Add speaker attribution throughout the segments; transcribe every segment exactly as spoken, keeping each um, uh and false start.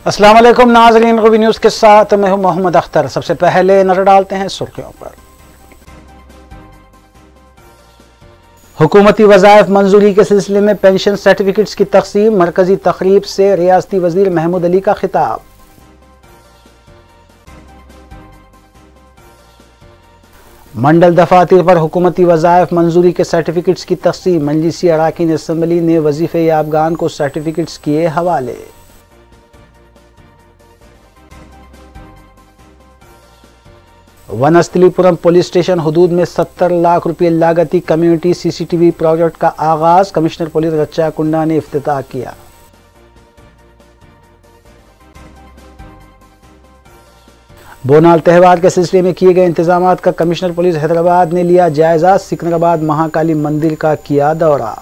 Speaker 1: अस्सलाम वालेकुम नाज़रीन, रूबी न्यूज़ के साथ मैं हूं मोहम्मद अख्तर। सबसे पहले नजर डालते हैं सुर्खियों पर। हुकूमती वज़ाइफ मंजूरी के सिलसिले में पेंशन सर्टिफिकेट्स की तकसीम, मरकजी तकरीब से रियासती वज़ीर महमूद अली का खिताब। मंडल दफातर पर हुकूमती वज़ाइफ मंजूरी के सर्टिफिकेट्स की तकसीम, मजलिसी अराकीन असम्बली ने वजीफे याबगान को सर्टिफिकेट्स किए हवाले। वनस्थलीपुरम पुलिस स्टेशन हदूद में सत्तर लाख रुपये लागती कम्युनिटी सीसीटीवी प्रोजेक्ट का आगाज, कमिश्नर पुलिस रच्चा कुंडा ने इफ्तिताह किया। बोनाल त्यौहार के सिलसिले में किए गए इंतजामात का कमिश्नर पुलिस हैदराबाद ने लिया जायजा, सिकंदराबाद महाकाली मंदिर का किया दौरा।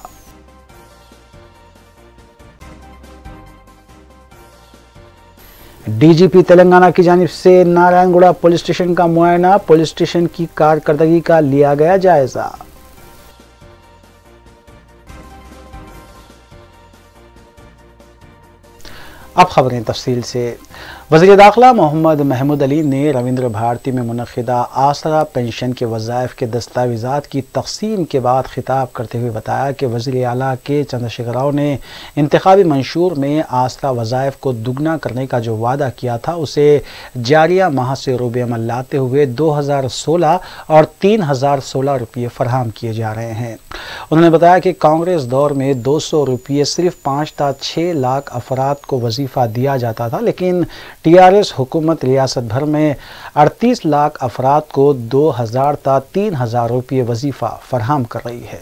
Speaker 1: डीजीपी तेलंगाना की जानिब से नारायणगुड़ा पुलिस स्टेशन का मुआयना, पुलिस स्टेशन की कारकर्दगी का लिया गया जायजा। अब खबरें तफसील से। वज़ीर दाखिला मोहम्मद महमूद अली ने रविंद्र भारती में मुनक़िदा आसरा पेंशन के वज़ाइफ के दस्तावेज़ात की तक़सीम के बाद खिताब करते हुए बताया कि वज़ीर आला के चंद्रशेखर राव ने इंतखाबी मंशूर में आसरा वज़ाइफ को दुगना करने का जो वादा किया था उसे जारिया माह से रूबे अमल लाते हुए दो हज़ार सोलह और तीन हज़ार सोलह रुपये फराहम किए जा रहे हैं। उन्होंने बताया कि कांग्रेस दौर में दो सौ रुपये सिर्फ पाँच ता छः लाख अफराद को वजीफ़ा दिया जाता था, लेकिन टी आर एस हुकूमत रियासत भर में अड़तीस लाख अफराद को दो हज़ार ता तीन हज़ार रुपये वजीफ़ा फराहम कर रही है।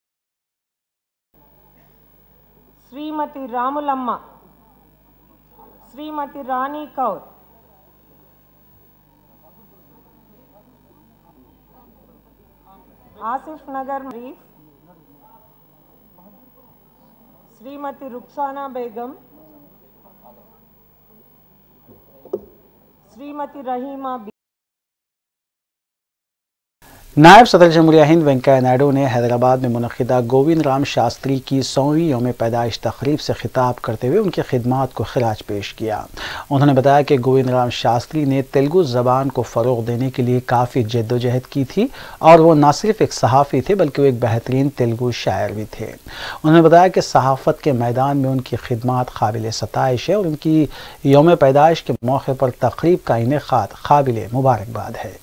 Speaker 2: श्रीमती रामुलम्मा, श्रीमती रानी कौर, आसिफ नगर मरीफ, श्रीमती रुखसाना बेगम, श्रीमती रहीमा।
Speaker 1: नायब सदर जमहूरिया हिंद वेंकैया नायडू ने हैदराबाद में मुनक़िदा गोविंद राम शास्त्री की सौवीं यौम पैदाइश तक़रीब से खिताब करते हुए उनकी खिदमात को खिराज पेश किया। उन्होंने बताया कि गोविंद राम शास्त्री ने तेलुगु ज़बान को फ़रोग़ देने के लिए काफ़ी जद्दोजहद की थी और वो न सिर्फ एक सहाफ़ी थे बल्कि वो एक बेहतरीन तेलुगु शायर भी थे। उन्होंने बताया कि सहाफ़त के मैदान में उनकी खिदमात काबिल सताइश है और उनकी यौम पैदाइश के मौके पर तक़रीब का इनेक़ाद काबिल मुबारकबाद है।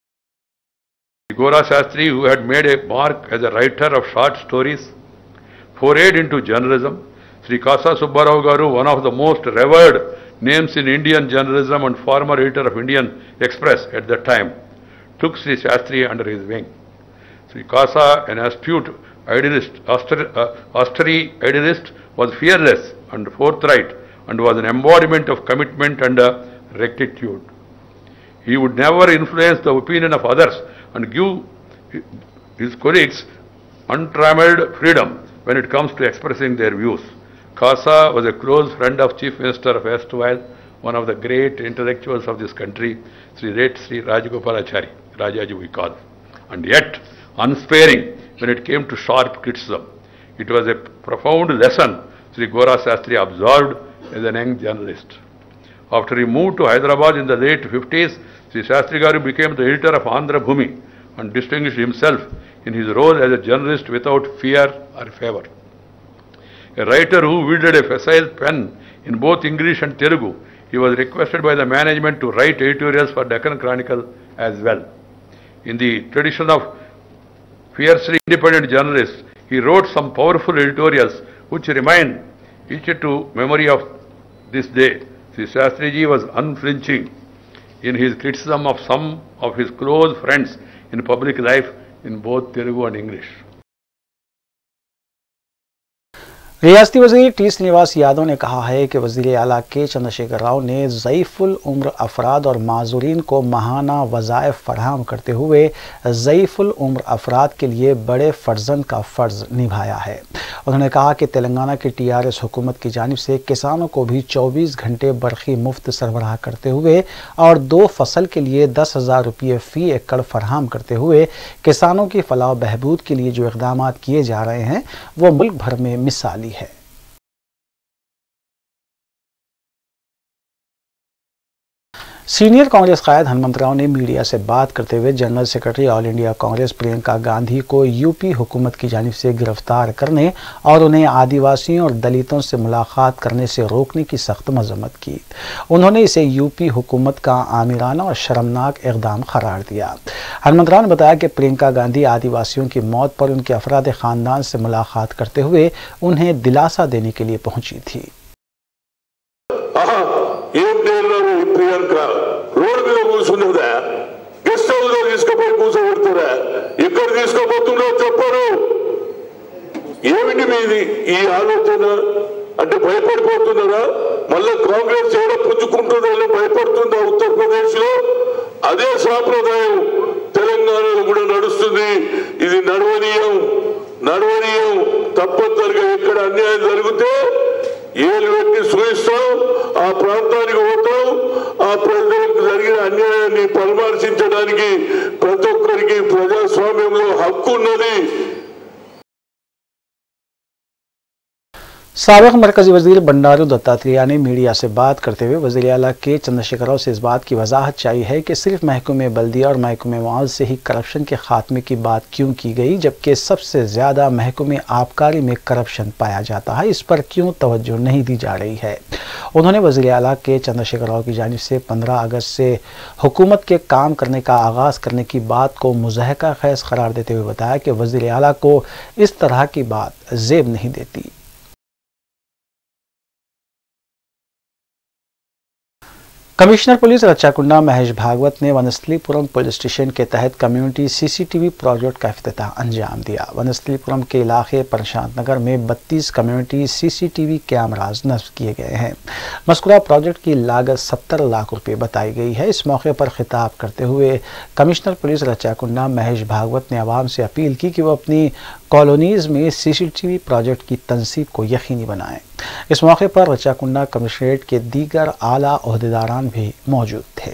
Speaker 3: Gora Shastri, who had made a mark as a writer of short stories, forayed into journalism. Sri Kasa Subbarao Garu, one of the most revered names in Indian journalism and former editor of Indian Express at that time, took Sri Shastri under his wing. Sri Kasa, an astute idealist, austere idealist, was fearless and forthright and was an embodiment of commitment and rectitude. He would never influence the opinion of others and give his colleagues untrammeled freedom when it comes to expressing their views. Kasa was a close friend of Chief Minister of erstwhile, one of the great intellectuals of this country, Sri late Sri Rajagopalachari, Rajaji we call, and yet unsparing when it came to sharp criticism. It was a profound lesson Sri Gora Shastri observed as a young journalist. After he moved to Hyderabad in the late fifties, Sri Shastri Garu became the editor of Andhra Bhumi and distinguished himself in his role as a journalist without fear or favor. A writer who wielded a facile pen in both English and Telugu, he was requested by the management to write editorials for Deccan Chronicle as well. In the tradition of fiercely independent journalists, he wrote some powerful editorials which remain etched to memory of this day. Sri Shastri Ji was unflinching in his criticism of some of his close friends in public life in both Telugu and English.
Speaker 1: रियासती वज़ीर T Srinivas Yadav ने कहा है कि वज़ीर आला के चंद्रशेखर राव ने ज़ईफ़ुल उम्र अफराद और माज़ूरीन को माहाना वज़ाइफ फराहम करते हुए ज़ईफ़ुल उम्र अफराद के लिए बड़े फ़र्जंद का फ़र्ज़ निभाया है। उन्होंने कहा कि तेलंगाना की टी आर एस हुकूमत की जानिब से किसानों को भी चौबीस घंटे बरखी मुफ्त सरबराह करते हुए और दो फसल के लिए दस हज़ार रुपये फ़ी एकड़ फराहम करते हुए किसानों की फलाह बहबूद के लिए जो इक़दामात किए जा रहे हैं वो मुल्क भर में मिसाली है। सीनियर कांग्रेस कायद हनुमंत राव ने मीडिया से बात करते हुए general secretary all India Congress Priyanka Gandhi को यूपी हुकूमत की जानिब से गिरफ्तार करने और उन्हें आदिवासियों और दलितों से मुलाकात करने से रोकने की सख्त मजम्मत की। उन्होंने इसे यूपी हुकूमत का आमिराना और शर्मनाक इक़दाम करार दिया। हनुमंत राव ने बताया कि प्रियंका गांधी आदिवासियों की मौत पर उनके अफराद खानदान से मुलाकात करते हुए उन्हें दिलासा देने के लिए पहुंची थी।
Speaker 4: ప్రియాంక రోడ్ మీద కూర్చున్నదా గెస్ట్ హౌస్ లో తీసుకుపోయి కూర్చోబెడుతురా ఎక్కడ తీసుకోబోతున్నావు చెప్పరు ఏమిటి మీది ఈ ఆలోచన అంటే భయపడిపోతున్నారా మళ్ళీ కాంగ్రెస్ ఎవడ పుంజుకుంటుందో భయపడుతుందా ఉత్తరప్రదేశ్ లో అదే సాంప్రదాయం తెలంగాణలో కూడా నడుస్తుంది ఇది నడవనీయం నడవనీయం తప్పనిసరిగా ఎక్కడ అన్యాయం జరిగితే ఏలు పెట్టి సూచిస్తాం ఆ ప్రాంతానికి పోతాం ఆ ప్రజలకు జరిగిన అన్యాయాన్ని పరామర్శించడానికి ప్రతి ఒక్కరికి ప్రజాస్వామ్యంలో హక్కు ఉన్నది।
Speaker 1: साबिक़ मरकजी वज़ीर बंडारू दत्तात्रेय ने मीडिया से बात करते हुए वज़ीर आला के चंद्रशेखर राव से इस बात की वजाहत चाहिए है कि सिर्फ महकमे बल्दिया और महकमे मुआवज़ से ही करप्शन के खात्मे की बात क्यों की गई, जबकि सबसे ज़्यादा महकमे आबकारी में करप्शन पाया जाता है। इस पर क्यों तवज्जो नहीं दी जा रही है। उन्होंने वज़ीर आला के चंद्रशेखर राव की जानिब से पंद्रह अगस्त से हुकूमत के काम करने का आगाज़ करने की बात को मुज़हका ख़ैज़ करार देते हुए बताया कि वज़ीर आला को इस तरह की बात ज़ेब नहीं देती। कमिश्नर पुलिस रच्चाकुंडा महेश भागवत ने वनस्थलीपुरम पुलिस स्टेशन के तहत कम्युनिटी सीसीटीवी प्रोजेक्ट का इफ्तिताह अंजाम दिया। वनस्थलीपुरम के इलाके प्रशांत नगर में बत्तीस कम्युनिटी सीसीटीवी कैमराज नस्ब किए गए हैं। मस्कुरा प्रोजेक्ट की लागत सत्तर लाख रुपए बताई गई है। इस मौके पर खिताब करते हुए कमिश्नर पुलिस रच्चाकुंडा महेश भागवत ने आवाम से अपील की कि वो अपनी कॉलोनीज़ में सीसीटीवी प्रोजेक्ट की तनसीब को यकीनी बनाएं। इस मौके पर रच्चाकुंडा कमिश्नरेट के दीगर आला ओहदेदारान भी मौजूद थे।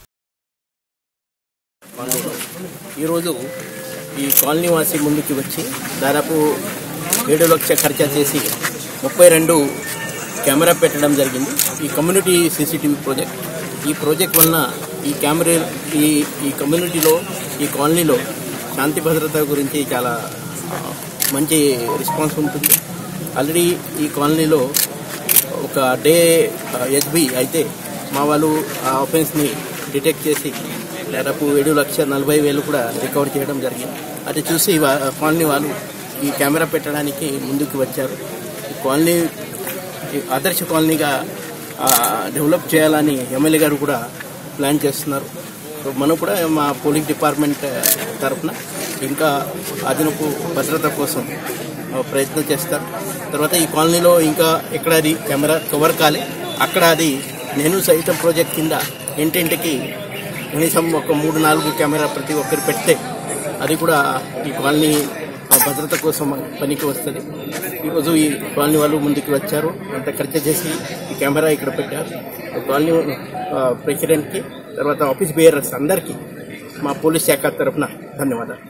Speaker 5: ఈ కాలనీ వాసి ముందుకి వచ్చి దాదాపు ఏడు లక్షల ఖర్చు చేసి ముప్పై రెండు కెమెరా పెట్టడం జరిగింది। ఈ కమ్యూనిటీ సీసీటీవీ ప్రాజెక్ట్ ఈ ప్రాజెక్ట్ వలన ఈ కెమెరా ఈ ఈ కమ్యూనిటీలో ఈ కాలనీలో శాంతి భద్రత గురించి చాలా మంచి రెస్పాన్స్ ఉంటుంది। ఆల్రెడీ ఈ కాలనీలో ఒక డే ఎస్బీ అయితే మా వాళ్ళు ఆ ఆఫెన్స్ని డిటెక్ట్ చేసి దాదాపు ఏడు లక్షల నలభై వేలు కూడా రికవర్ చేయడం జరిగింది। అది చూసి కాలనీ వాళ్ళు ఈ కెమెరా పెట్టడానికి ముందుకు వచ్చారు। ఈ కాలనీ ఆదర్శ కాలనీగా డెవలప్ చేయాలని ఎమ్మెల్యే గారు కూడా ప్లాన్ చేస్తున్నారు। సో మనం కూడా మా పోలీస్ డిపార్ట్మెంట్ తరఫున ఇంకా అదనపు భద్రత కోసం ప్రయత్నం చేస్తారు। తర్వాత ఈ కాలనీలో ఇంకా ఎక్కడ అది కెమెరా కవర్ కాలే అక్కడ అది నేను సైతం ప్రాజెక్ట్ కింద ఇంటింటికి కనీసం ఒక మూడు నాలుగు కెమెరా ప్రతి ఒక్కరు పెడితే అది కూడా ఈ కాలనీ భద్రత కోసం పనికి వస్తుంది। ఈరోజు ఈ కాలనీ వాళ్ళు ముందుకు వచ్చారు, అంత ఖర్చు చేసి ఈ కెమెరా ఇక్కడ పెట్టారు। కాలనీ ప్రెసిడెంట్కి తర్వాత ఆఫీస్ బేయర్స్ అందరికీ మా పోలీస్ శాఖ తరఫున ధన్యవాదాలు।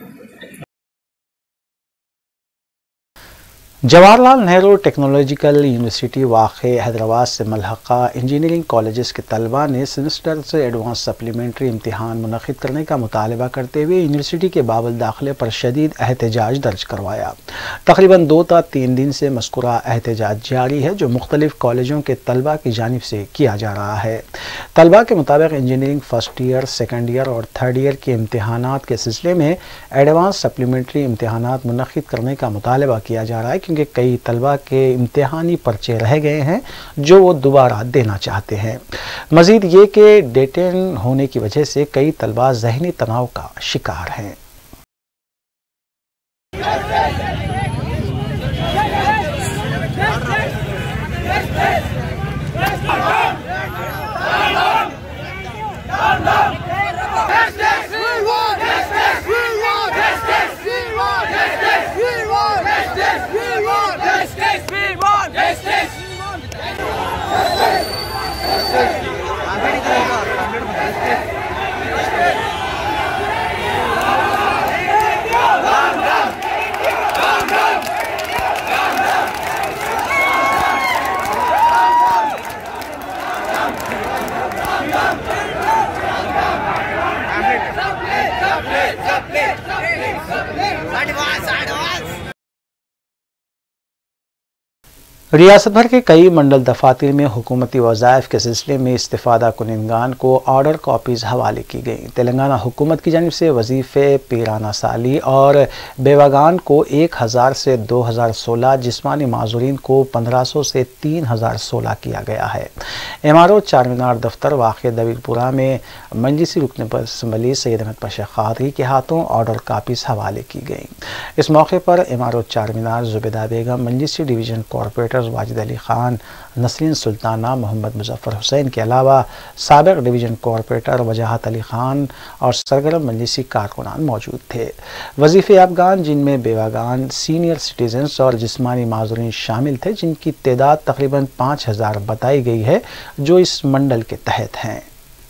Speaker 1: जवाहरलाल नेहरू टेक्नोलॉजिकल यूनिवर्सिटी वाक़े हैदराबाद से मलहक़ा इंजीनियरिंग कॉलेजेस के तलबा ने सेमेस्टर से एडवांस सप्लीमेंट्री इम्तिहान मुनक़िद करने का मुतालबा करते हुए यूनिवर्सिटी के बाबल दाखिले पर शदीद एहतजाज दर्ज करवाया। तकरीबन दो ता तीन दिन से मज़कूरा एहतजाज जारी है, जो मुख्तलिफ कॉलेजों के तलबा की जानिब से किया जा रहा है। तलबा के मुताबिक engineering first year, second year और थर्ड ईयर के इम्तिहानात के सिलसिले में एडवांस सप्लीमेंट्री इम्तिहानात मुनक़िद करने का मुतालबा किया जा रहा है, क्योंकि कई तलबा के इम्तिहानी पर्चे रह गए हैं जो वो दोबारा देना चाहते हैं। मज़ीद ये कि डेटेन होने की वजह से कई तलबा ज़हनी तनाव का शिकार हैं। रियासत भर के कई मंडल दफातर में हुकूमती वज़ाइफ के सिलसिले में इस्तिफ़ादा कुनिंदगान को ऑर्डर कॉपीज़ हवाले की गई। तेलंगाना हुकूमत की जानिब से वजीफ़े पीराना साली और बेवागान को एक हज़ार से दो हज़ार सोलह, जिस्मानी माजूरीन को पंद्रह सौ से तीन हज़ार सोलह किया गया है। एमआरओ चार मीनार दफ्तर वाक़ दबीरपुरा में मजलिसी रुकन असम्बली सैयद अहमद पाशा क़ादरी के हाथों ऑर्डर कॉपीज़ हवाले की गई। इस मौके पर एमआरओ चार मीनार जुबैदा बेगम, मजलिसी डिवीज़न कॉरपोरेटर वाजिद अली खान, नसरीन सुल्ताना, मोहम्मद मुजफ्फर हुसैन के अलावा साबिक डिवीज़न कॉरपोरेटर वजाहत अली खान और सरगर्म मजलिसी कारकुनान मौजूद थे। वजीफ़े याबगान जिनमें बेवागान, सीनियर सिटीजन्स और जिस्मानी माजूरीन शामिल थे, जिनकी तादाद तकरीबन पाँच हज़ार बताई गई है, जो इस मंडल के तहत हैं।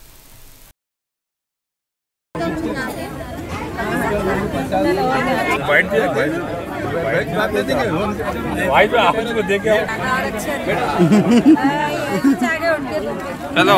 Speaker 6: हेलो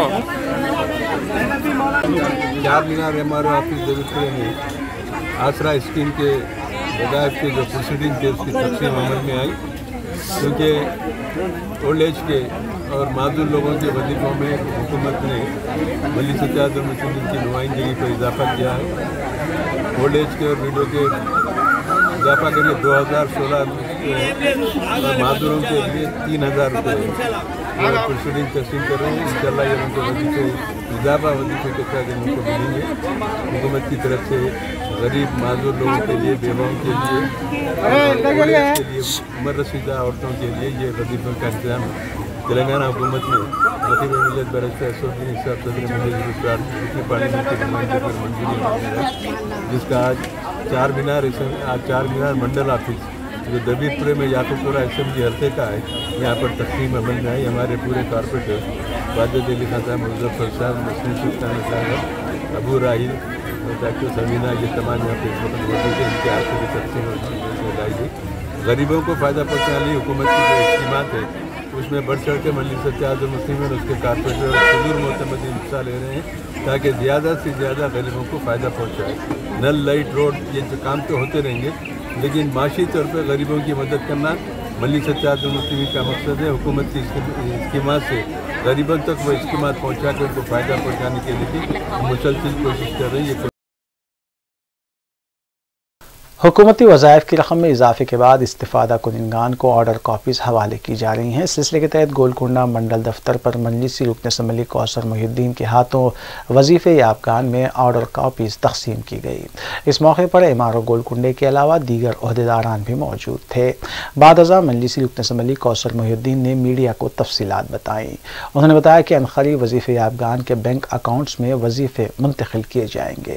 Speaker 7: चार मीनार एमआरओ ऑफिस दबीरपुरा में आसरा स्कीम के वज़ाइफ के जो प्रोसीडिंग थे उसकी तकसीम अमल में आई, क्योंकि ओल्ड एज के और माजूर लोगों के वजीफों में हुकूमत ने मजलिस इत्तेहाद उल मुस्लिमीन की नुमाइंदगी पर इजाफा किया है। ओल्ड एज के और विडो के इजाफा करके दो हज़ार सोलह माजूरों के लिए तीन हज़ार रुपये प्रोसीडिंग तस्लीम कर रहे हैं। इंशाअल्लाह ये उनके वजीफे इजाफा वजीफे के तहत उनको मिलेंगे। हुकूमत की तरफ से गरीब माजूर लोगों के लिए, बेवाओं के लिए, के लिए, उम्र रसीदा औरतों के लिए ये वजीफों का इंतजाम तेलंगाना हुकूमत ने नतीब मिलत बैरिस्टर असदुद्दीन साहब सदर मजलिस पार्लियामेंट के नुमाइंदे पर मंजूरी मिली है, जिसका आज चार मीनार आज चार मीनार मंडल ऑफिस जो दबीरपुरे में याकूबपुरा असेंबली हल्के का है, यहाँ पर तकसीम अमल में आई। हमारे पूरे कॉरपोरेटर वाजिद अली खान साहब, मुजफ्फर साहब, नसरीन सुल्ताना साहब, अबू राहिल और डॉक्टर समीना, ये तमाम यहाँ पे मौजूद है। इनके हाथ से तकसीम लाई गई। गरीबों को फ़ायदा पहुँचाने लिए हुकूमत की जो स्कीमात है उसमें बढ़ चढ़ के मजलिस इत्तेहाद उल मुस्लिमीन और उसके कारपोरेटर और हुजूर मोतमदीन हिस्सा ले रहे हैं, ताकि ज़्यादा से ज़्यादा गरीबों को फ़ायदा पहुँचाए। नल, लाइट, रोड, ये जो काम तो होते रहेंगे, लेकिन माशी तौर पर गरीबों की मदद करना मजलिस इत्तेहाद उल मुस्लिमीन का मकसद है। हुकूमत की स्कीमात से गरीबों तक वो स्कीमात पहुँचा कर उनको फ़ायदा पहुँचाने के लिए भी मुसलसल कोशिश कर रही है।
Speaker 1: हुकूमती वज़ाइफ की रकम में इजाफे के बाद इस्तिफ़ादा कुनिंदगान को ऑर्डर कॉपीज़ हवाले की जा रही हैं। इस सिलसिले के तहत गोलकुंडा मंडल दफ्तर पर मजलिसी रुकन असम्बली कौसर मुहिद्दीन के हाथों वजीफ़े याबगान में ऑर्डर कॉपीज़ तकसीम की गई। इस मौके पर एमआरओ गोलकुंडे के अलावा दीगर ओहदेदारान भी मौजूद थे। बाद अज़ा मजलिसी रुकन असम्बली कौसर मुहिद्दीन ने मीडिया को तफसीलात बताई। उन्होंने बताया कि अनक़रीब वजीफ़े याबगान के बैंक अकाउंट्स में वजीफ़े मुंतकिल किए जाएंगे।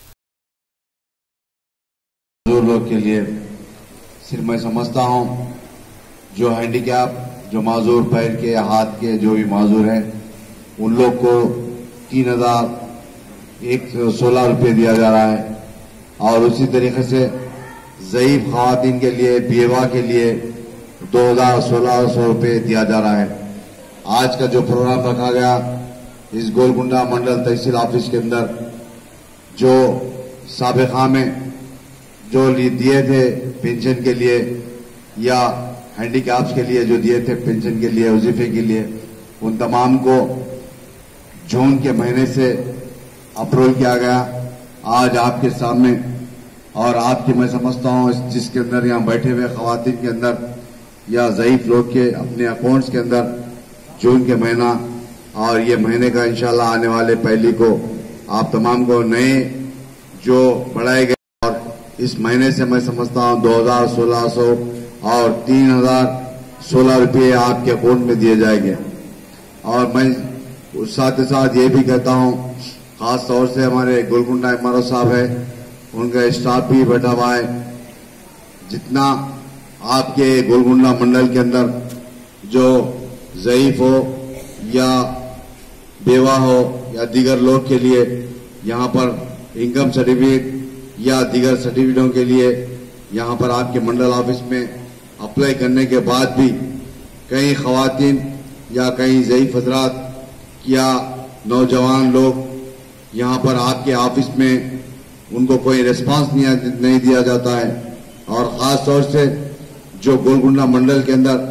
Speaker 8: माजूर लोग के लिए सिर्फ मैं समझता हूं, जो हैंडीकैप, जो माजूर पैर के या हाथ के जो भी माजूर हैं, उन लोग को तीन हजार एक सौ सोलह रुपये दिया जा रहा है, और उसी तरीके से ज़ईफ ख़वातीन के लिए, बेवा के लिए दो हजार सोलह सौ रुपये दिया जा रहा है। आज का जो प्रोग्राम रखा गया इस गोलकुंडा मंडल तहसील ऑफिस के अंदर, जो साबिक़ा में जो दिए थे पेंशन के लिए या हैंडीकैप्स के लिए जो दिए थे पेंशन के लिए, वजीफे के लिए, उन तमाम को जून के महीने से अप्रूवल किया गया आज आपके सामने। और आपकी मैं समझता हूं जिसके अंदर यहाँ बैठे हुए खवातीन के अंदर या ज़ईफ लोग के अपने अकाउंट्स के अंदर जून के महीना और ये महीने का इंशाल्लाह आने वाले पहली को आप तमाम को नए जो बढ़ाए गए, इस महीने से मैं समझता हूं दो हजार सोलह सौ और तीन हजार सोलह रुपये आपके अकाउंट में दिए जाएंगे। और मैं उस साथ ही साथ ये भी कहता हूं, खास तौर से हमारे गोलकुंडा एमआरओ साहब है, उनका स्टाफ भी बैठा हुआ है, जितना आपके गोलकुंडा मंडल के अंदर जो ज़ईफ हो या बेवा हो या दीगर लोग के लिए यहाँ पर इनकम सर्टिफिकेट या दीगर सर्टिफिकेटों के लिए यहाँ पर आपके मंडल ऑफिस में अप्लाई करने के बाद भी कई खवातीन या कई ज़ईफ हजरात या नौजवान लोग यहाँ पर आपके ऑफिस में उनको कोई रिस्पांस नहीं, नहीं दिया जाता है। और ख़ास तौर से जो गोलकुंडा मंडल के अंदर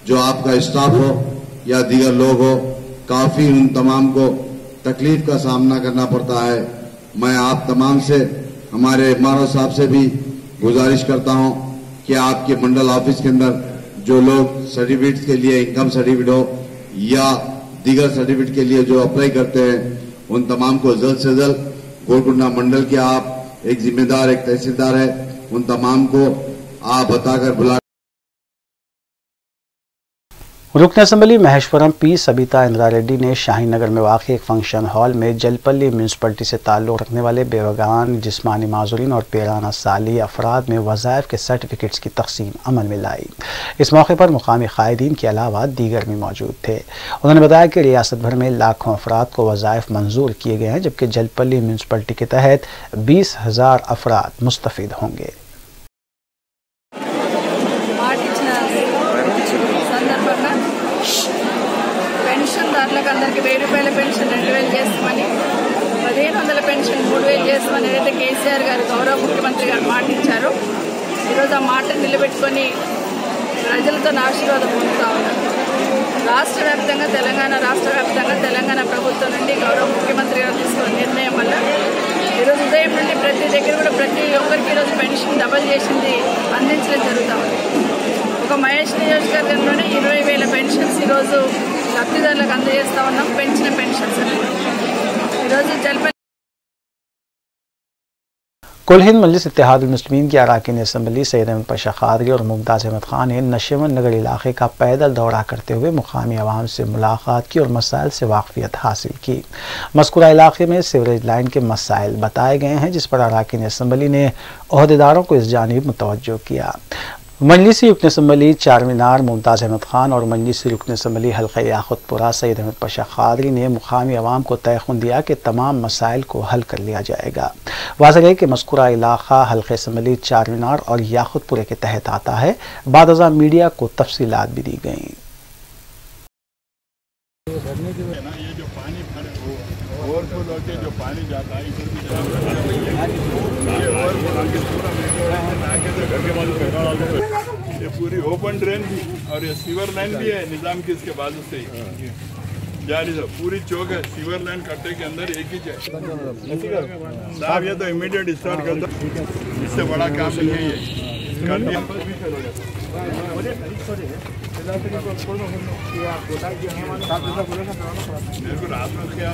Speaker 8: जो आपका स्टाफ हो या दीगर लोग हो, काफी उन तमाम को तकलीफ का सामना करना पड़ता है। मैं आप तमाम से, हमारे एमआरओ साहब से भी गुजारिश करता हूं कि आपके मंडल ऑफिस के अंदर जो लोग सर्टिफिकेट के लिए, इनकम सर्टिफिकेट हो या दीगर सर्टिफिकेट के लिए जो अप्लाई करते हैं, उन तमाम को जल्द से जल्द गोलकुंडा मंडल के आप एक जिम्मेदार, एक तहसीलदार है, उन तमाम को आप बताकर बुला।
Speaker 1: रुकन असम्बली महेश्वरम पी सबिता इंदिरा रेड्डी ने शाहीन नगर में वाक़ एक फंक्शन हॉल में जलपल्ली म्यूनसिपलिटी से ताल्लुक़ रखने वाले बेवगान, जिस्मानी माजूरीन और पेराना साली अफराद में वज़ाइफ के सर्टिफिकेट्स की तक़सीम अमल में लाई। इस मौके पर मुकामी क़ायदीन के अलावा दीगर भी मौजूद थे। उन्होंने बताया कि रियासत भर में लाखों अफराद को वज़ाइफ मंजूर किए गए हैं, जबकि जलपल्ली म्यूनसिपलिटी के तहत बीस हज़ार अफराद मुस्तफ़ीद होंगे।
Speaker 6: పెన్షన్దారులకు అందరికీ వెయ్యి రూపాయల పెన్షన్ రెండు వేలు చేస్తామని, పదిహేను వందల పెన్షన్ మూడు వేలు చేస్తామని ఏదైతే కేసీఆర్ గారు గౌరవ ముఖ్యమంత్రి గారు మాట ఇచ్చారో, ఈరోజు ఆ మాటను నిలబెట్టుకొని ప్రజలతో ఆశీర్వాదం పొందుతా ఉన్నారు. రాష్ట్ర వ్యాప్తంగా తెలంగాణ రాష్ట్ర వ్యాప్తంగా తెలంగాణ ప్రభుత్వం నుండి గౌరవ ముఖ్యమంత్రి గారు తీసుకున్న నిర్ణయం వల్ల ఈరోజు ఉదయం నుండి ప్రతి దగ్గర కూడా ప్రతి ఒక్కరికి ఈరోజు పెన్షన్ డబల్ చేసింది అందించడం జరుగుతూ ఉంది. ఒక మహేష్ నియోజకవర్గంలోనే ఇరవై వేల పెన్షన్స్ ఈరోజు లబ్ధిదారులకు అందజేస్తా ఉన్నాం. పెంచిన పెన్షన్స్ ఈరోజు జల్పల్లి
Speaker 1: कुल हिंद मजलिस इत्तेहादुल मुस्लिमीन की अरकान असम्बली सैयद अहमद पाशा कादरी और मुमताज़ अहमद खान ने नशेवन नगर इलाके का पैदल दौरा करते हुए मुकामी आवाम से मुलाकात की और मसाइल से वाकफियत हासिल की। मज़कूरा इलाके में सीवरेज लाइन के मसाइल बताए गए हैं, जिस पर अरकान असम्बली ने ओहदेदारों को इस जानिब मुतवज्जो किया। मजलिसी रुकन असम्बली चार मीनार मुमताज़ अहमद खान और मजलिसी रुकन असम्बली हल्का याकुतपुरा सैयद अहमद पाशा कादरी ने मुकामी अवाम को तयख़ुन दिया कि तमाम मसाइल को हल कर लिया जाएगा। वाज़ेह है कि मज़कूरा इलाका हल्का असम्बली चार मीनार और याकुतपुरे के तहत आता है। बाद अज़ां मीडिया को तफसीलात भी दी गई।
Speaker 9: जो पानी जाता है ये पूरी ओपन ड्रेन भी और ये सीवर लाइन भी है निजाम की, इसके बाजू से जारी है पूरी चौक है। सीवर लाइन कट्टे के अंदर एक ही है साहब, ये तो इमीडिएट स्टार्ट कर दो, इससे बड़ा काम नहीं है ये कर दिया। रात में ख्याल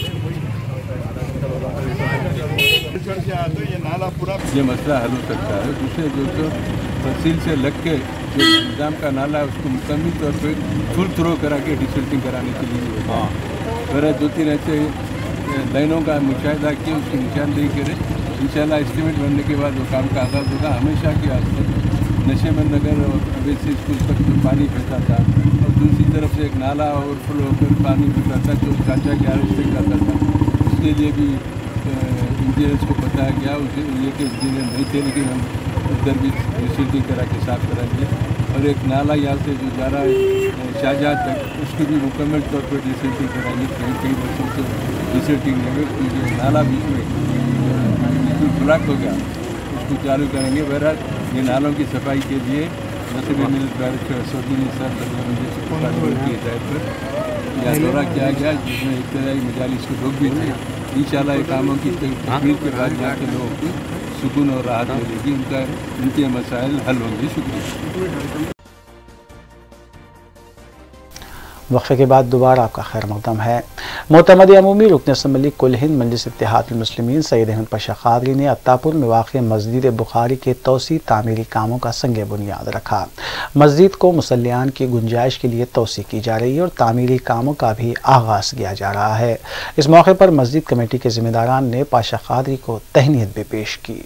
Speaker 9: ये नाला पूरा
Speaker 7: ये मसला हल हो सकता है। दूसरे जो तो तहसील से लग के जो निज़ाम का नाला है उसको मुकम्मल तौर पर फुल थ्रो करा के डिसल्टिंग कराने के लिए हाँ मेरा दो तीन ऐसे लाइनों का मुशाहिदा किया, उसकी निशानदेही करें। इंशाल्लाह एस्टीमेट बनने के बाद वो काम का आगाज़ होगा। हमेशा की आदत नशेमंद नगर और अवैसी स्कूल तक जो पानी बहता था और दूसरी तरफ से एक नाला ओवरफ्लो होकर पानी बहता था जो कांचा गैरेज तक जाता था, उसके लिए भी इंजीनियर्स को बताया गया। उसे ये कि इंजीनियर नहीं थे, लेकिन हम उधर भी रिसीटिंग करा के साफ कराएंगे। और एक नाला यहाँ से जो जा रहा है शाहजहाँ तक, उसकी भी मुकम्मल तौर पर रिसीटिंग कराएंगे। कई कई वर्षों से रिसीटिंग नहीं हुई, क्योंकि नाला बीच में बिल्कुल ब्लॉक हो गया, उसको चालू करेंगे। बहरहाल ये नालों की सफाई के लिए नसीबी मिल सऊदी सर की हिदायत पर यह दौरा किया गया, जिसमें इब्तदाई मजालिस के लोग भी थे। इंशाल्लाह कामों की तकमील के बाद यहाँ के लोगों को सुकून और राहत मिलेगी, उनका उनके मसाइल हल होंगे। शुक्रिया।
Speaker 1: वक्फे के बाद दोबारा आपका खैर मकदम है। मोतमद अमूमी रुकन असम्बली कुल हिंद मजलिस इत्तेहादुल मुस्लिमीन सैयद अहमद पाशा कादरी ने अत्तापुर में वाक़ मस्जिद बुखारी के तोसी तामीरी कामों का संग बुनियाद रखा। मस्जिद को मुसल्लियान की गुंजाइश के लिए तोसी की जा रही है और तामीरी कामों का भी आगाज़ किया जा रहा है। इस मौके पर मस्जिद कमेटी के जिम्मेदारान ने पाशा कादरी को तहनीत भी पेश की।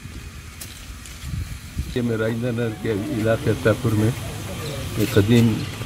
Speaker 7: में राजेंद्र नगर के इलाके अत्तापुर में एक कदीम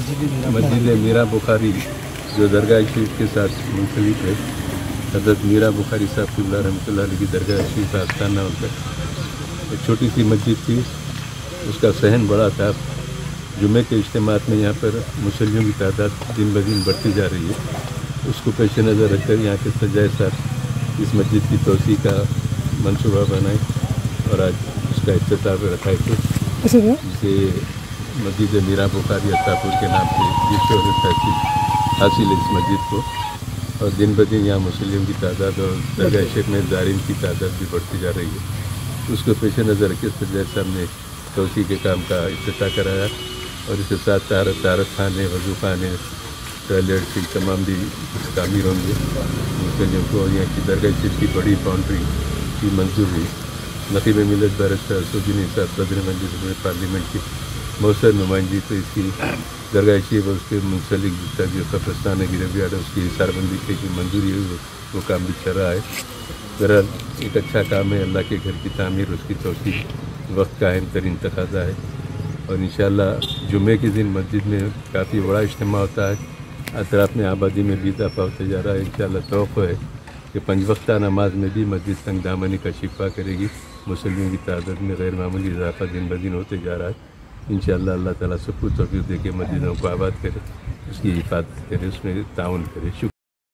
Speaker 7: मस्जिद मीरा बुखारी जो दरगाह शरीफ के साथ मुंसलिक है, हज़रत मीरा बुखारी साहब रहमतुल्लाह अलैह की दरगाह शरीफ आस्थाना उनका एक छोटी सी मस्जिद थी, उसका सहन बड़ा था। जुमे के इज्तिमात में यहाँ पर मुसल्लियों की तादाद दिन ब दिन बढ़ती जा रही है, उसको पेश नज़र रखकर यहाँ के सजाए साथ इस मस्जिद की तोसी का मंसूबा बनाए और आज उसका इफ्तिताह रखा है, जिसे मस्जिद मीरा बुखारी अत्तापुर के नाम से ये शोहरत हासिल हासिल है इस मस्जिद को। और दिन ब दिन यहाँ मुसल्लियों की तादाद और दरगाह शरीफ में ज़ारिन की तादाद भी बढ़ती जा रही है। उसको पेश नज़र रखे सजाए साहब ने तोसी के काम का इफ्तिताह कराया और इसके साथ तारत तारत खाने, वजू खाने, टॉयलेट की तमाम भी तामीर होंगे। मुसल्लियों को यहाँ की दरगाह शरीफ की बड़ी बाउंड्री की मंजूरी नकीब मिलत बैरिस्टर सुदीन साहब सदर मंजिल पार्लियामेंट की मौसर नुमाइंदगी तो इसकी दरगाह शरीफ और उसके मुंसलिक जिसका जो कब्रस्तान है गिरवियाड है उसकी हिसारबंदी की मंजूरी है, वो काम भी चल रहा है। बहरहाल एक अच्छा काम है, अल्लाह के घर की तामीर उसकी तोसी वक्त का अहम तरीन तकाजा है और इंशाअल्लाह जुमे के दिन मस्जिद में काफ़ी बड़ा इज्तिमा होता है, अतराफ में आबादी में भी इजाफा होते जा रहा है। इंशाअल्लाह तौक़ है कि पंज वक्ता नमाज में भी मस्जिद तंग दामनी का शिफा करेगी, मुसल्लियों की तादाद में गैर मामूली इजाफा दिन ब दिन होते जा रहा है। इंशाअल्लाह अल्लाह ताला सबको तौफीक दे के मस्जिदों को आबाद करे, उसकी हिफाजत करे, उसमें ताउन करे। शुक्रिया।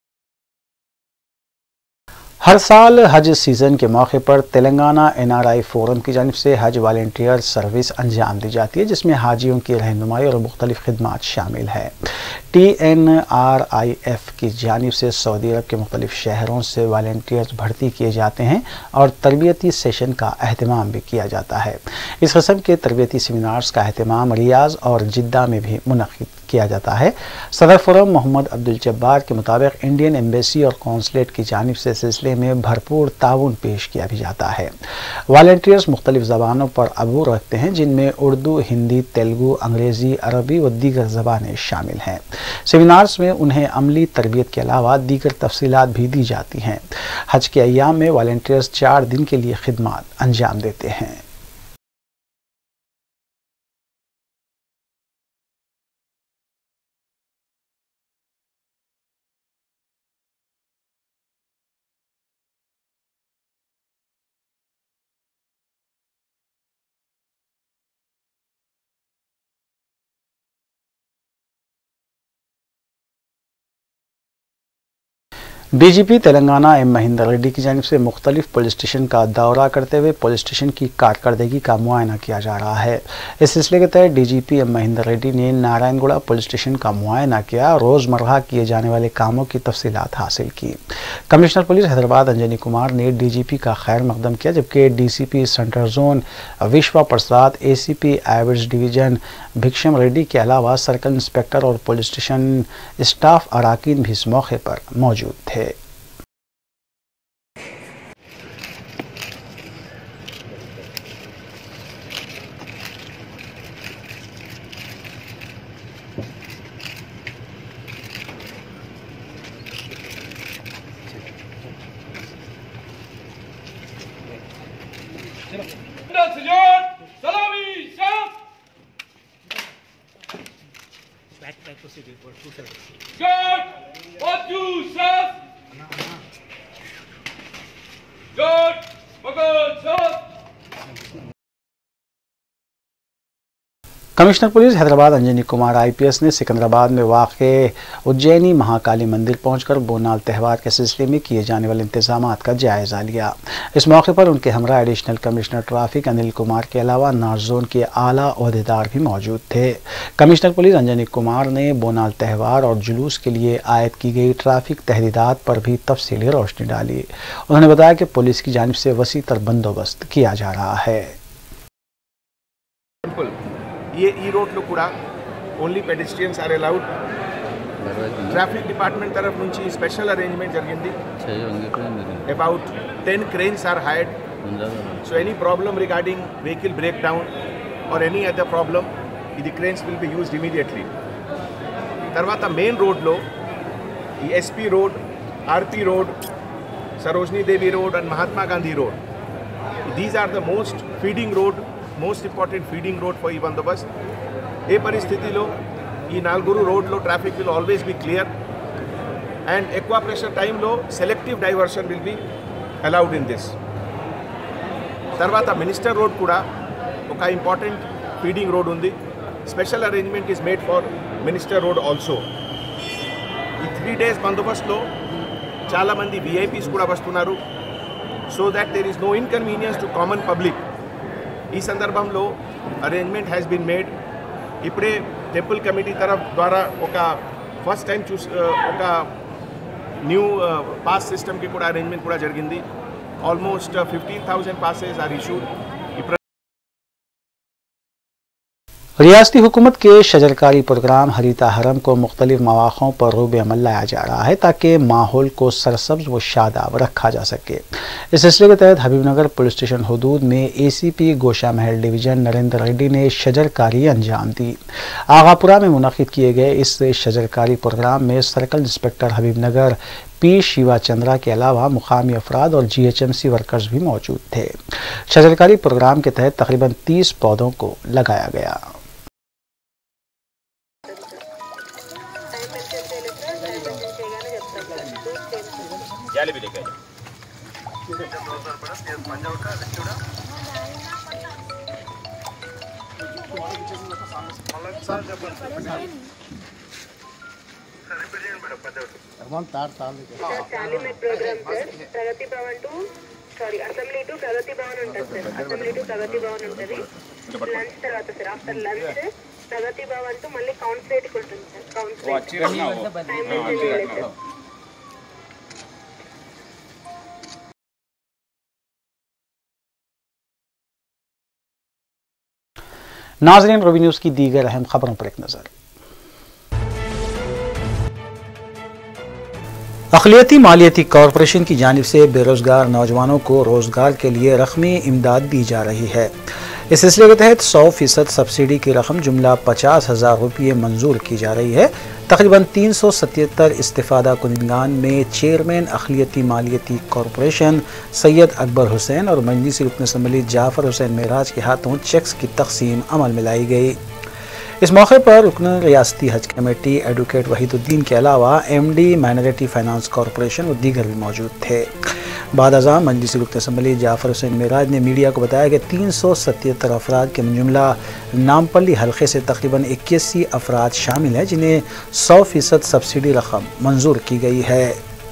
Speaker 1: हर साल हज सीज़न के मौके पर Telangana N R I forum की जानिब से हज वॉलंटियर सर्विस अंजाम दी जाती है, जिसमें हाजियों की रहनुमाई और मुख्तलिफ खिदमात शामिल है। T N R I F की जानिब से सऊदी अरब के मुख्तलिफ शहरों से वॉलंटियर्स भर्ती किए जाते हैं और तरबियती सेशन का अहतमाम भी किया जाता है। इस किस्म के तरबियती सेमिनार्स का अहतमाम रियाज और जिद्दा में भी मुनक़िद किया जाता है। सदर फोरम मोहम्मद अब्दुल जब्बार के मुताबिक इंडियन एम्बेसी और कौंसलेट की जानिब से सिलसिले में भरपूर ताउन पेश किया भी जाता है। वॉलंटियर्स मुख्तलिफ ज़बानों पर अबूर रखते हैं, जिनमें उर्दू, हिंदी, तेलुगु, अंग्रेज़ी, अरबी व दीगर ज़बानें शामिल हैं। सेमिनार्स में उन्हें अमली तरबियत के अलावा दीगर तफसीलात भी दी जाती हैं। हज के अय्याम में वॉलंटियर्स चार दिन के लिए खिदमात अंजाम देते हैं। D G P Telangana M Mahender Reddy की जानिब से मुख्तलिफ पुलिस स्टेशन का दौरा करते हुए पुलिस स्टेशन की कारकर्दगी का मुआयना किया जा रहा है। इस सिलसिले के तहत D G P M Mahender Reddy ने नारायणगुड़ा पुलिस स्टेशन का मुआयना किया, रोज़मर्रा किए जाने वाले कामों की तफसीलात हासिल की। कमिश्नर पुलिस हैदराबाद अंजनी कुमार ने डी जी पी का खैर मकदम किया, जबकि D C P central zone Vishwa Prasad, A C P एवरेज डिवीजन भिक्षम रेड्डी के अलावा सर्कल इंस्पेक्टर और पुलिस स्टेशन स्टाफ अराकीन भी इस मौके पर मौजूद थे। Commissioner police Hyderabad Anjani Kumar I P S ने सिकंदराबाद में वाक़े उज्जैनी महाकाली मंदिर पहुंचकर बोनाल त्यौहार के सिलसिले में किए जाने वाले इंतजामात का जायज़ा लिया। इस मौके पर उनके हमरा additional commissioner traffic Anil Kumar के अलावा नॉर्थ जोन के आला ओहदेदार भी मौजूद थे। कमिश्नर पुलिस अंजनी कुमार ने बोनाल त्यौहार और जुलूस के लिए आयद की गई ट्रैफिक तहदीदात पर भी तफसीली रोशनी डाली। उन्होंने बताया कि पुलिस की जानिब से वसी तर बंदोबस्त किया जा रहा है।
Speaker 10: ये ई రోడ్లు కూడా only pedestrians are allowed. Traffic department తరఫు నుంచి స్పెషల్ అరేంజ్మెంట్ జరిగింది. About ten cranes are hired. So any problem regarding vehicle break down or any other problem, ఇది cranes will be used immediately. తర్వాత మెయిన్ రోడ్లో ఈ SP road, RP road, Sarojini Devi road and Mahatma Gandhi road, these are the most feeding road, most important feeding road for ఈ బందోబస్త్. ఏ పరిస్థితిలో ఈ నాలుగురు రోడ్లో traffic will always be clear and ఎక్కువ ప్రెషర్ టైంలో selective diversion will be allowed in this. తర్వాత మినిస్టర్ రోడ్ కూడా ఒక ఇంపార్టెంట్ ఫీడింగ్ రోడ్ ఉంది. Special arrangement is made for minister road also. ఈ త్రీ డేస్ బందోబస్తులో చాలామంది విఐపీస్ కూడా వస్తున్నారు. So that there is no inconvenience to common public. ఈ సందర్భంలో అరేంజ్మెంట్ హ్యాస్ బీన్ మేడ్. ఇప్పుడే టెంపుల్ కమిటీ తరఫు ద్వారా ఒక ఫస్ట్ టైం చూసి ఒక న్యూ పాస్ సిస్టమ్కి కూడా అరేంజ్మెంట్ కూడా జరిగింది. Almost fifteen thousand passes are issued.
Speaker 1: रियासती हुकूमत के शजरकारी प्रोग्राम हरीता हरम को मुख्तलिफ मौक़ों पर रूब अमल लाया जा रहा है ताकि माहौल को सरसब्ज व शादाब रखा जा सके। इस सिलसिले के तहत हबीबनगर पुलिस स्टेशन हदूद में ए सी पी गोशा महल डिवीज़न नरेंद्र रेड्डी ने शजरकारी अंजाम दी। आगापुरा में मुनक़िद किए गए इस शजरकारी प्रोग्राम में circle inspector Habibnagar P Shiva Chandra के अलावा मुकामी अफराद और G H M C workers भी मौजूद थे। शजरकारी प्रोग्राम के तहत तकरीबन तीस पौधों को लगाया गया।
Speaker 11: చాలీ మెట్ programme sir Pragati Bhavan to sorry assembly to Pragati Bhavan ఉంటుంది sir. Assembly to Pragati Bhavan ఉంటుంది. లంచ్ తర్వాత sir after lunch Pragati Bhavan to మళ్ళీ కౌన్సిలేట్కి ఉంటుంది సార్. కౌన్సిలేట్ టైం మెన్షన్ చేయలేదు సార్.
Speaker 1: नाज़रीन, रवि न्यूज़ की दीगर अहम खबरों पर एक नज़र। अक़लियती मालियती कॉरपोरेशन की जानिब से बेरोज़गार नौजवानों को रोज़गार के लिए रकमी इमदाद दी जा रही है। इस सिलसिले के तहत सौ फीसद सब्सिडी की रकम जुमला पचास हज़ार रुपये मंजूर की जा रही है। तकरीबन तीन सौ सतहत्तर इस्तिफ़ादा कुनिंदगान में चेयरमैन अक़लियती मालियती कॉरपोरेशन सैयद अकबर हुसैन और मजलिसी रुकन असम्बली जाफ़र हुसैन मेराज के हाथों चेक्स की तकसीम अमल में लाई गई। इस मौके पर रुकन रियासती हज कमेटी एडवोकेट वहीदुद्दीन के अलावा M D minority finance corporation व दीगर भी मौजूद थे। बाद अज़ां मजलिसी रुकन असम्बली जाफ़र हुसैन मेराज ने मीडिया को बताया कि तीन सौ सतहत्तर अफराद के जुमला नामपल्ली हल्के से तकरीबन इक्यासी अफराद शामिल हैं जिन्हें सौ फीसद सब्सिडी रकम मंजूर की गई है।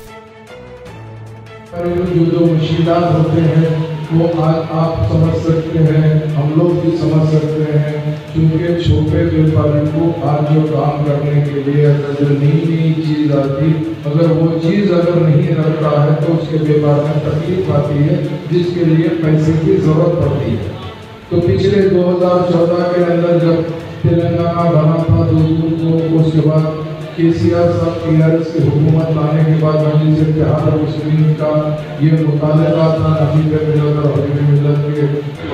Speaker 12: जो जो मुश्किलात होते हैं वो आज आप समझ सकते हैं, हम लोग भी समझ सकते हैं, क्योंकि छोटे व्यापारी को आज जो काम करने के लिए अगर जो नई नई चीज़ आती, अगर वो चीज़ अगर नहीं रखता है तो उसके व्यापार में तकलीफ आती है, जिसके लिए पैसे की ज़रूरत पड़ती है। तो पिछले दो हज़ार चौदह के अंदर जब तेलंगाना बना था दोस्तों को, उसके बाद के सी आर साहब टी आर एस की हुकूमत लाने के बाद मजलिस इत्तेहाद मुस्लिमीन का ये मुतालबा था नबी मिलत और हबीब मिलत के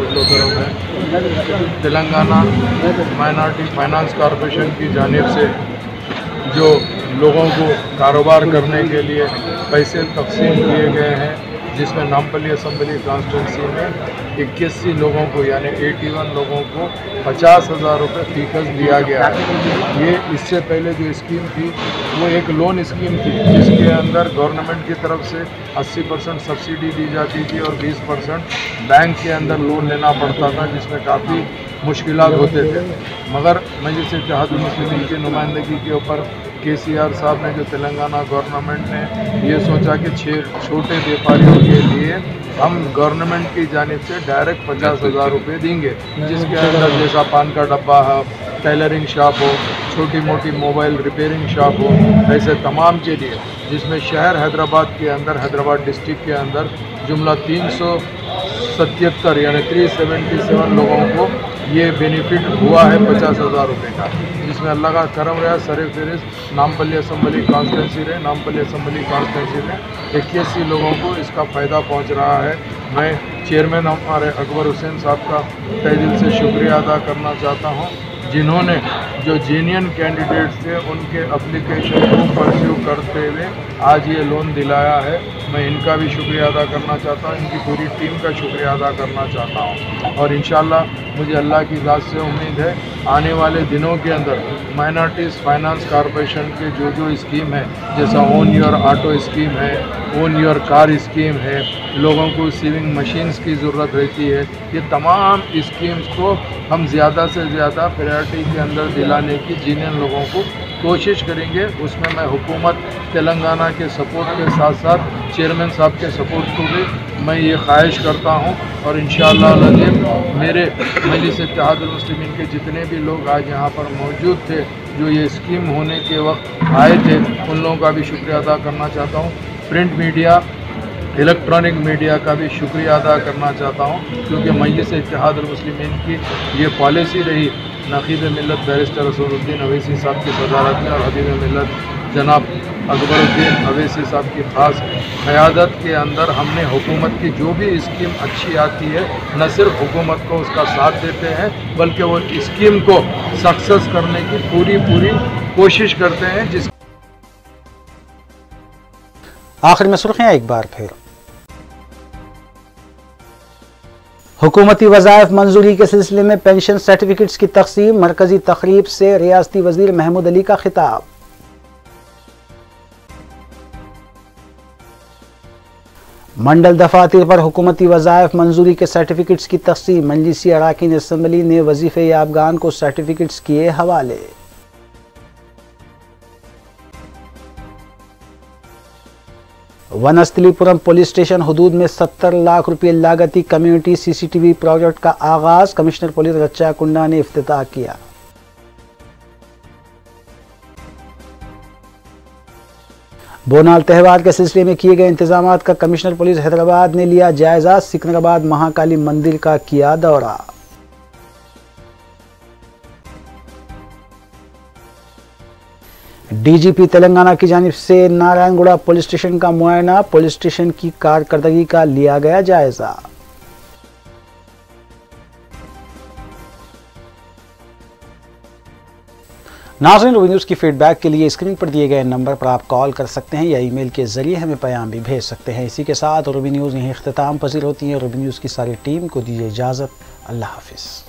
Speaker 13: तेलंगाना माइनॉरिटी फाइनेंस कॉरपोरेशन की जानिब से जो लोगों को कारोबार करने के लिए पैसे तकसीम किए गए हैं, जिसमें नामपल्ली असम्बली कॉन्स्टिट्यूंसी में इक्यासी लोगों को यानी इक्यासी लोगों को पचास हज़ार रुपये फीकस दिया गया है। ये इससे पहले जो स्कीम थी वो एक लोन स्कीम थी जिसके अंदर गवर्नमेंट की तरफ से अस्सी परसेंट सब्सिडी दी जाती थी और बीस परसेंट बैंक के अंदर लोन लेना पड़ता था, जिसमें काफ़ी मुश्किलात होते थे। मगर मजलिस इत्तेहादुल मुस्लिमीन की नुमाइंदगी के ऊपर के सी आर साहब ने जो तेलंगाना गवर्नमेंट ने ये सोचा कि छः छोटे व्यापारियों के लिए हम गवर्नमेंट की जानिब से डायरेक्ट पचास हज़ार रुपये देंगे, जिसके अंदर जैसा पान का डब्बा है, टेलरिंग शॉप हो, छोटी मोटी मोबाइल रिपेयरिंग शॉप हो, ऐसे तमाम के लिए, जिसमें शहर हैदराबाद के अंदर हैदराबाद डिस्ट्रिक्ट के अंदर जुमला तीन सौ सतहत्तर यानी थ्री सेवेंटी सेवन लोगों को ये बेनिफिट हुआ है पचास हज़ार रुपये का, जिसमें अल्लाह का करम रहा। सर फहरिस्त नामपल्ली असम्बली कॉन्स्टिट्यूंसी रहे नामपल्ली असम्बली कॉन्स्टिट्यूंसी में इक्यासी लोगों को इसका फ़ायदा पहुंच रहा है। मैं चेयरमैन हमारे अकबर हुसैन साहब का तहे दिल से शुक्रिया अदा करना चाहता हूं, जिन्होंने जो जेन्युइन कैंडिडेट्स थे उनके एप्लीकेशन को परस्यू करते हुए आज ये लोन दिलाया है। मैं इनका भी शुक्रिया अदा करना चाहता हूँ, इनकी पूरी टीम का शुक्रिया अदा करना चाहता हूँ और इंशाअल्लाह मुझे अल्लाह की ज़ात से उम्मीद है आने वाले दिनों के अंदर माइनॉरिटीज़ फाइनेंस कॉरपोरेशन के जो जो स्कीम है, जैसा ओन योर ऑटो स्कीम है, ओन योर कार स्कीम है, लोगों को सेविंग मशीन्स की ज़रूरत रहती है, ये तमाम स्कीम्स को हम ज़्यादा से ज़्यादा प्रायोरिटी के अंदर दिलाने की जिन लोगों को कोशिश करेंगे। उसमें मैं हुकूमत तेलंगाना के सपोर्ट के साथ साथ चेयरमैन साहब के सपोर्ट को भी मैं ये ख्वाहिश करता हूँ और इंशाअल्लाह अज़ीम मेरे मजलिस इत्तेहादुल मुस्लिमीन के जितने भी लोग आज यहाँ पर मौजूद थे, जो ये स्कीम होने के वक्त आए थे, उन लोगों का भी शुक्रिया अदा करना चाहता हूँ। प्रिंट मीडिया, इलेक्ट्रॉनिक मीडिया का भी शुक्रिया अदा करना चाहता हूँ, क्योंकि मजलिस इत्तेहादुल मुस्लिमीन की ये पॉलिसी रही, नक़ीब मिल्लत बैरिस्टर रसूलुद्दीन अवैसी साहब की सदारत में और हबीब मिल्लत जनाब अकबरुद्दीन अवैसी साहब की ख़ास क़यादत के अंदर हमने हुकूमत की जो भी स्कीम अच्छी आती है, न सिर्फ हुकूमत को उसका साथ देते हैं, बल्कि वो स्कीम को सक्सेस करने की पूरी पूरी कोशिश करते हैं। जिस
Speaker 1: आखिर में सुर्खियाँ एक बार फिर। हुकूमती वज़ाइफ मंजूरी के सिलसिले में पेंशन सर्टिफिकेट्स की तकसीम, मरकजी तकरीब से रियासती वज़ीर महमूद अली का खिताब। मंडल दफातर पर हुकूमती वज़ाइफ मंजूरी के सर्टिफिकेट्स की तकसीम, मजलिसी अराकीन असम्बली ने वजीफ़े याबगान को सर्टिफिकेट्स किए हवाले। वनस्थलीपुरम पुलिस स्टेशन हदूद में सत्तर लाख रुपये लागती कम्युनिटी सीसीटीवी प्रोजेक्ट का आगाज, कमिश्नर पुलिस रच्चा कुंडा ने इफ्तिताह किया। बोनाल त्यौहार के सिलसिले में किए गए इंतजामात का कमिश्नर पुलिस हैदराबाद ने लिया जायजा, सिकंदराबाद महाकाली मंदिर का किया दौरा। डीजीपी तेलंगाना की जानिब से नारायणगुड़ा पुलिस स्टेशन का मुआयना, पुलिस स्टेशन की कारकर्दगी का लिया गया जायजा। नाज़रीन, रूबी न्यूज़ की फीडबैक के लिए स्क्रीन पर दिए गए नंबर पर आप कॉल कर सकते हैं या ईमेल के जरिए हमें पैगाम भी भेज सकते हैं। इसी के साथ रूबी न्यूज़ यहीं इख्तिताम पसीर होती है। रूबी न्यूज़ की सारी टीम को दीजिए इजाज़त। अल्लाह हाफिज़।